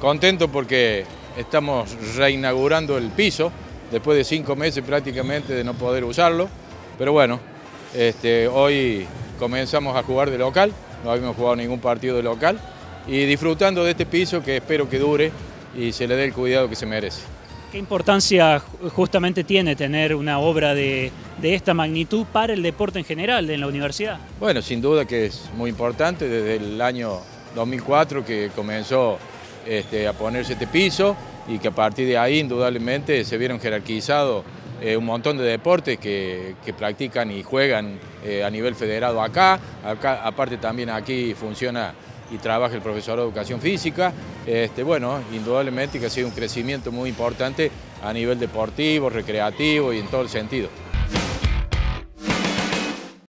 Contento porque estamos reinaugurando el piso, después de 5 meses prácticamente de no poder usarlo, pero bueno, hoy comenzamos a jugar de local, no habíamos jugado ningún partido de local, y disfrutando de este piso que espero que dure y se le dé el cuidado que se merece. ¿Qué importancia justamente tiene tener una obra de esta magnitud para el deporte en general en la universidad? Bueno, sin duda que es muy importante, desde el año 2004 que comenzó a ponerse este piso y que a partir de ahí indudablemente se vieron jerarquizados un montón de deportes que practican y juegan a nivel federado acá, aparte también aquí funciona y trabaja el profesor de educación física. Bueno, indudablemente que ha sido un crecimiento muy importante a nivel deportivo, recreativo y en todo el sentido.